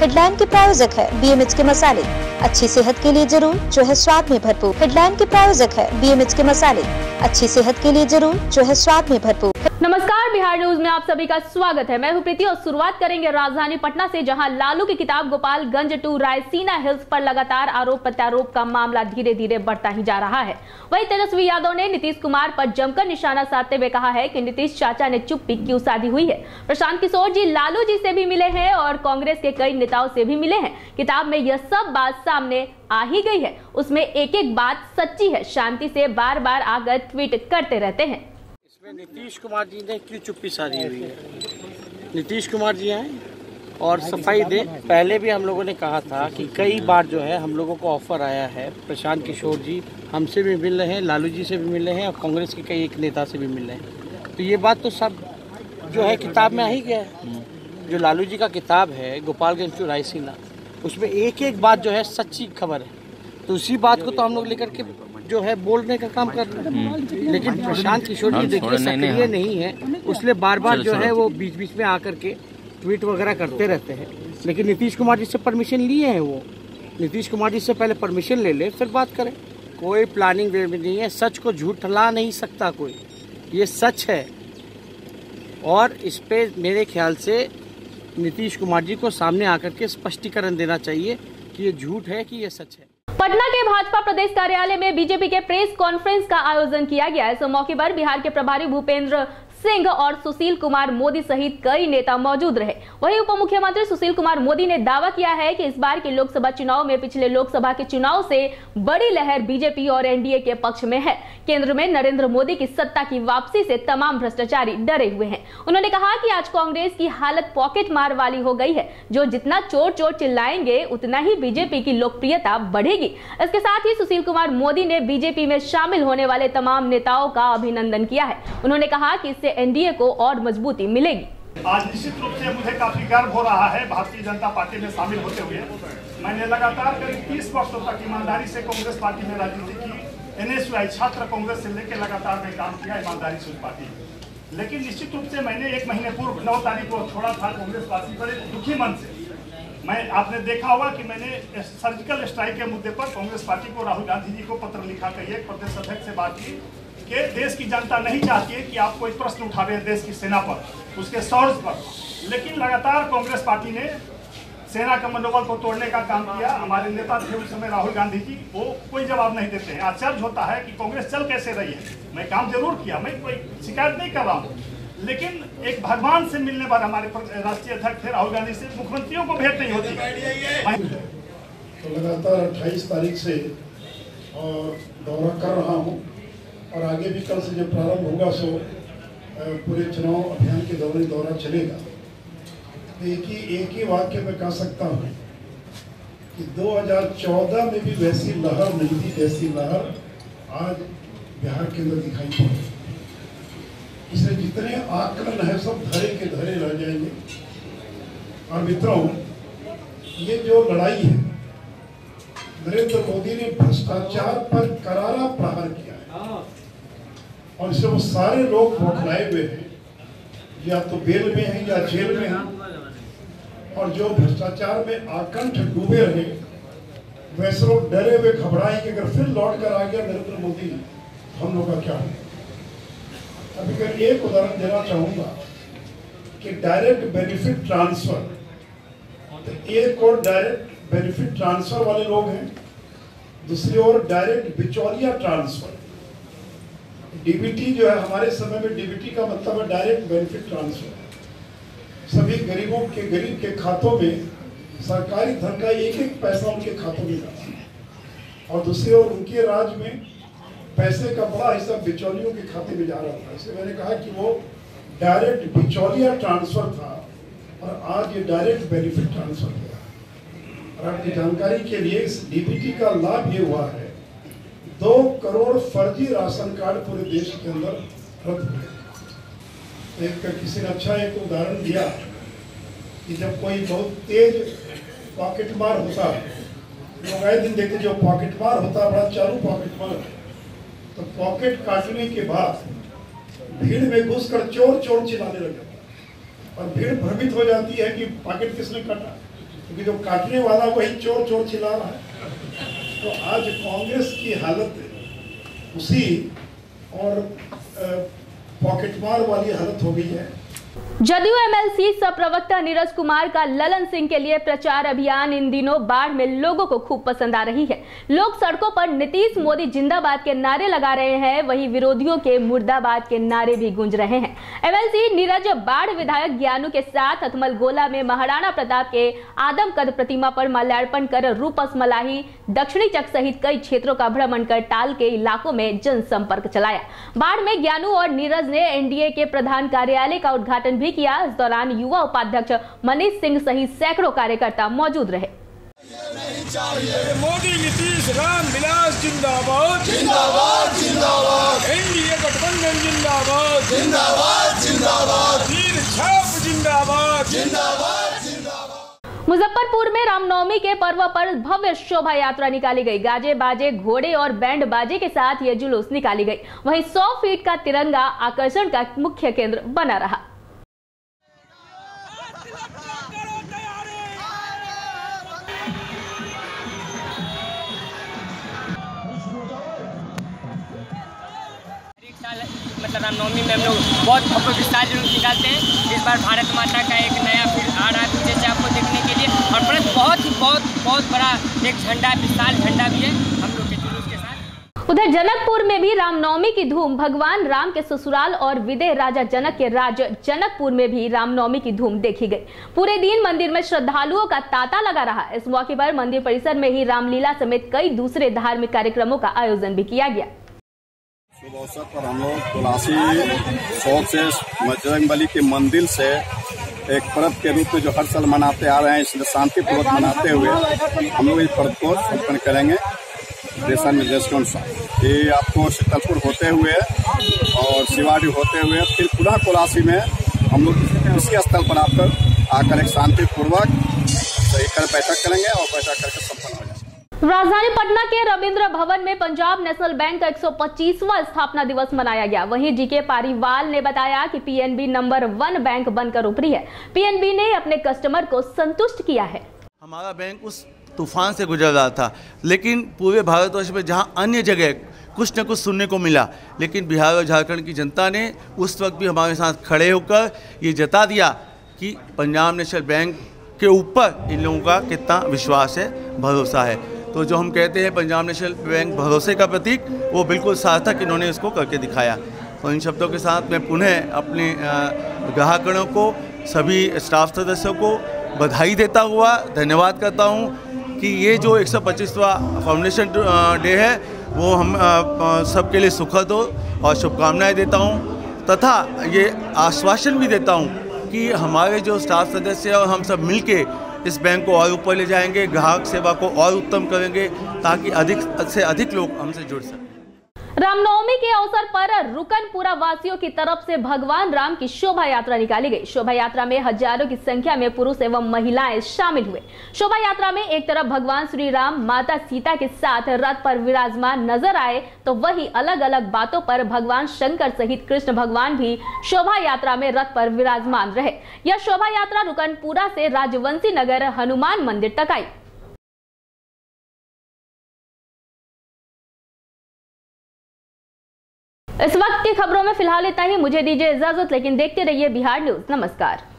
Headline के प्रायोजक है BMH के मसाले, अच्छी सेहत के लिए जरूर जो है स्वाद में भरपूर। हेडलाइन के प्रायोजक है BMH के मसाले, अच्छी सेहत के लिए जरूर जो है स्वाद में भरपूर। नमस्कार, बिहार न्यूज में आप सभी का स्वागत है। मैं हूं प्रीति और शुरुआत करेंगे राजधानी पटना से, जहां लालू की किताब गोपालगंज टू रायसीना हिल्स पर लगातार आरोप प्रत्यारोप का मामला धीरे धीरे बढ़ता ही जा रहा है। वहीं तेजस्वी यादव ने नीतीश कुमार पर जमकर निशाना साधते हुए कहा है कि नीतीश चाचा ने चुप्पी क्यों साधी हुई है। प्रशांत किशोर जी लालू जी से भी मिले हैं और कांग्रेस के कई नेताओं से भी मिले हैं। किताब में यह सब बात सामने आ ही गई है, उसमें एक एक बात सच्ची है। शांति से बार बार आकर ट्वीट करते रहते हैं। इसमें नीतीश कुमार जी ने क्यों चुप्पी साधी हुई है? नीतीश कुमार जी आए और सफाई दे। पहले भी हम लोगों ने कहा था कि कई बार जो है हम लोगों को ऑफर आया है। प्रशांत किशोर जी हमसे भी मिल रहे हैं, लालू जी से भी मिल रहे हैं और कांग्रेस के कई एक नेता से भी मिल रहे हैं। तो ये बात तो सब जो है किताब में आ ही गया है। जो लालू जी का किताब है गोपालगंज टू रायसीना, उसमें एक एक बात जो है सच्ची खबर है। तो उसी बात को तो हम लोग लेकर के जो है बोलने का काम कर रहे हैं। लेकिन प्रशांत किशोर जी देखिए सक्रिय नहीं है, इसलिए बार बार जो है वो बीच बीच में आकर के ट्वीट वगैरह करते रहते हैं। लेकिन नीतीश कुमार जी से परमिशन लिए हैं, वो नीतीश कुमार जी से पहले परमिशन ले ले फिर बात करें। कोई प्लानिंग वे में नहीं है, सच को झूठला नहीं सकता कोई, ये सच है। और इस पे मेरे ख्याल से नीतीश कुमार जी को सामने आकर के स्पष्टीकरण देना चाहिए कि ये झूठ है कि ये सच है। पटना के भाजपा प्रदेश कार्यालय में बीजेपी के प्रेस कॉन्फ्रेंस का आयोजन किया गया। इस मौके पर बिहार के प्रभारी भूपेंद्र सिंह और सुशील कुमार मोदी सहित कई नेता मौजूद रहे। वहीं उप मुख्यमंत्री सुशील कुमार मोदी ने दावा किया है कि इस बार के लोकसभा चुनाव में पिछले लोकसभा के चुनाव से बड़ी लहर बीजेपी और एनडीए के पक्ष में है। केंद्र में नरेंद्र मोदी की सत्ता की वापसी से तमाम भ्रष्टाचारी डरे हुए हैं। उन्होंने कहा कि आज कांग्रेस की हालत पॉकेट मार वाली हो गई है। जो जितना चोर चोर चिल्लाएंगे उतना ही बीजेपी की लोकप्रियता बढ़ेगी। इसके साथ ही सुशील कुमार मोदी ने बीजेपी में शामिल होने वाले तमाम नेताओं का अभिनंदन किया है। उन्होंने कहा कि इससे एनडीए को और मजबूती मिलेगी। आज निश्चित रूप से मुझे काफी गर्व हो रहा है भारतीय जनता पार्टी में शामिल होते हुए। मैंने लगातार करीब 30 वर्षों तक ईमानदारी से कांग्रेस पार्टी में राजनीति की। एनएसयूआई छात्र कांग्रेस से लेकर लगातार मैं काम किया ईमानदारी से उस पार्टी में। लेकिन निश्चित रूप से मैंने 1 महीने पूर्व 9 तारीख को छोड़ा था कांग्रेस पार्टी पर एक दुखी मन से। आपने देखा होगा कि मैंने सर्जिकल स्ट्राइक के मुद्दे पर कांग्रेस पार्टी को राहुल गांधी जी को पत्र लिखा कर एक प्रदेश अध्यक्ष से बात की कि देश की जनता नहीं चाहती है कि आप कोई प्रश्न उठावे देश की सेना पर, उसके शौर्य पर। लेकिन लगातार कांग्रेस पार्टी ने सेना का मनोबल को तोड़ने का काम किया। हमारे नेता थे उस समय राहुल गांधी जी, वो कोई जवाब नहीं देते हैं। आश्चर्य होता है कि कांग्रेस चल कैसे रही है। मैं काम जरूर किया, मैं कोई शिकायत नहीं कर रहा हूँ, लेकिन एक भगवान से मिलने पर हमारे राष्ट्रीय अध्यक्ष थे राहुल गांधी से, मुख्यमंत्रियों को भेंट नहीं होती। तो लगातार 28 तारीख से और दौरा कर रहा हूँ और आगे भी कल से जब प्रारंभ होगा सो पूरे चुनाव अभियान के दौरान दौरा चलेगा। एक ही वाक्य में कह सकता हूँ कि 2014 में भी वैसी लहर नहीं थी जैसी लहर आज बिहार के अंदर दिखाई पड़ी। इसलिए जितने आकलन है सब धरे के धरे रह जाएंगे। और मित्रों, ये जो लड़ाई है, नरेंद्र मोदी ने भ्रष्टाचार पर करारा प्रहार किया है और इससे वो सारे लोग बौखलाए हुए हैं, या तो बेल में हैं या जेल में हैं। और जो भ्रष्टाचार में आकंठ डूबे रहे वैसे लोग डरे हुए घबराए कि अगर फिर लौट कर आ गया नरेंद्र मोदी हम लोग का क्या होगा। अभी अगर एक उदाहरण देना चाहूंगा कि डायरेक्ट बेनिफिट ट्रांसफर, तो एक और डायरेक्ट बेनिफिट ट्रांसफर वाले लोग हैं, दूसरी ओर डायरेक्ट बिचौलिया ट्रांसफर। डीबीटी जो है, हमारे समय में डीबीटी का मतलब है डायरेक्ट बेनिफिट ट्रांसफर। सभी गरीबों के गरीब के खातों में सरकारी धन का एक एक पैसा उनके खातों में जाता है और दूसरी ओर उनके राज में पैसे का बड़ा हिस्सा बिचौलियों के खाते में जा रहा था। इसलिए मैंने कहा कि वो डायरेक्ट बिचौलिया ट्रांसफर था और आज ये डायरेक्ट बेनिफिट ट्रांसफर हुआ। और आपकी जानकारी के लिए इस डीबीटी का लाभ ये हुआ है 2 करोड़ फर्जी राशन कार्ड पूरे देश के अंदर रद्द हुए। एक किसी ने अच्छा एक उदाहरण दिया कि जब कोई बहुत तेज पॉकेट मार होता है, लोग आए दिन देखते जो पॉकेट मार होता है बड़ा चालू पॉकेट मार, तो पॉकेट काटने के बाद भीड़ में घुसकर चोर चोर चिल्लाने लग जाता है और भीड़ भ्रमित हो जाती है कि पॉकेट किसने काटा। क्योंकि जो काटने वाला वही चोर चोर चिल्ला रहा है। तो आज कांग्रेस की हालत उसी और पॉकेटमार वाली हालत हो गई है। जदयू एमएलसी सह प्रवक्ता नीरज कुमार का ललन सिंह के लिए प्रचार अभियान इन दिनों बाढ़ में लोगों को खूब पसंद आ रही है। लोग सड़कों पर नीतीश मोदी जिंदाबाद के नारे लगा रहे हैं, वहीं विरोधियों के मुर्दाबाद के नारे भी गूंज रहे हैं। एमएलसी नीरज बाढ़ विधायक ज्ञानू के साथ हथमल गोला में महाराणा प्रताप के आदमकद प्रतिमा पर माल्यार्पण कर रूपस मलाही दक्षिणी चक सहित कई क्षेत्रों का भ्रमण कर टाल के इलाकों में जनसंपर्क चलाया। बाढ़ में ज्ञानू और नीरज ने एनडीए के प्रधान कार्यालय का उद्घाटन भी किया। इस दौरान युवा उपाध्यक्ष मनीष सिंह सहित सैकड़ों कार्यकर्ता मौजूद रहे। मोदी नीतीश राम विलास जिंदाबाद जिंदाबाद जिंदाबाद, एनडीए गठबंधन जिंदाबाद जिंदाबाद जिंदाबाद, तीर छाप जिंदाबाद जिंदाबाद जिंदाबाद। मुजफ्फरपुर में रामनवमी के पर्व पर भव्य शोभा यात्रा निकाली गई। गाजे बाजे घोड़े और बैंड बाजे के साथ ये जुलूस निकाली गई। वहीं 100 फीट का तिरंगा आकर्षण का मुख्य केंद्र बना रहा। मतलब रामनवमी में हम लोग बहुत भव्य विस्तार जुलूस निकालते हैं। इस बार भारत माता का एक नया फील्ड आ रहा है पीछे से आपको देखने के लिए, और प्लस बहुत बड़ा एक झंडा, विशाल झंडा भी है हम लोग के जुलूस के साथ। उधर जनकपुर में भी रामनवमी की धूम। भगवान राम के ससुराल और विदेह राजा जनक के राज्य जनकपुर में भी रामनवमी की धूम देखी गई। पूरे दिन मंदिर में श्रद्धालुओं का तांता लगा रहा। इस मौके पर मंदिर परिसर में ही रामलीला समेत कई दूसरे धार्मिक कार्यक्रमों का आयोजन भी किया गया। शुभ अवसर पर हम लोग तुलसी चौक से बजरंगबली के मंदिर से एक पर्व के रूप में जो हर साल मनाते आ रहे हैं, इसलिए शांतिपूर्वक मनाते हुए हम लोग इस पर्व को संपन्न करेंगे। ये आपको शीतलपुर होते हुए और शिवाड़ी होते हुए फिर पुनः कोलासी में हम लोग उसी स्थल पर आकर एक शांतिपूर्वक सही कर बैठक करेंगे और बैठक करके संपन्न हो जाएंगे। राजधानी पटना के रविंद्र भवन में पंजाब नेशनल बैंक का 125वां स्थापना दिवस मनाया गया। वहीं जीके पारीवाल ने बताया कि पीएनबी नंबर 1 बैंक बनकर उभरी है। पीएनबी ने अपने कस्टमर को संतुष्ट किया है। हमारा बैंक उस तूफान से गुजर रहा था, लेकिन पूरे भारतवर्ष में जहां अन्य जगह कुछ न कुछ सुनने को मिला, लेकिन बिहार और झारखंड की जनता ने उस वक्त भी हमारे साथ खड़े होकर ये जता दिया कि पंजाब नेशनल बैंक के ऊपर इन लोगों का कितना विश्वास है, भरोसा है। तो जो हम कहते हैं पंजाब नेशनल बैंक भरोसे का प्रतीक, वो बिल्कुल सार्थक इन्होंने इसको करके दिखाया। तो इन शब्दों के साथ मैं पुनः अपने ग्राहकों को, सभी स्टाफ सदस्यों को बधाई देता हुआ धन्यवाद करता हूँ कि ये जो 125वां फाउंडेशन डे है वो हम सबके लिए सुखद हो और शुभकामनाएं देता हूँ, तथा ये आश्वासन भी देता हूँ कि हमारे जो स्टाफ सदस्य और हम सब मिलके इस बैंक को और ऊपर ले जाएंगे, ग्राहक सेवा को और उत्तम करेंगे ताकि अधिक से अधिक लोग हमसे जुड़ सकें। रामनवमी के अवसर पर रुकनपुरा वासियों की तरफ से भगवान राम की शोभा यात्रा निकाली गई। शोभा यात्रा में हजारों की संख्या में पुरुष एवं महिलाएं शामिल हुए। शोभा यात्रा में एक तरफ भगवान श्री राम माता सीता के साथ रथ पर विराजमान नजर आए, तो वहीं अलग अलग बातों पर भगवान शंकर सहित कृष्ण भगवान भी शोभा यात्रा में रथ पर विराजमान रहे। यह शोभा यात्रा रुकनपुरा से राजवंशी नगर हनुमान मंदिर तक आई। इस वक्त की खबरों में फिलहाल इतना ही। मुझे दीजिए इजाजत, लेकिन देखते रहिए बिहार न्यूज। नमस्कार।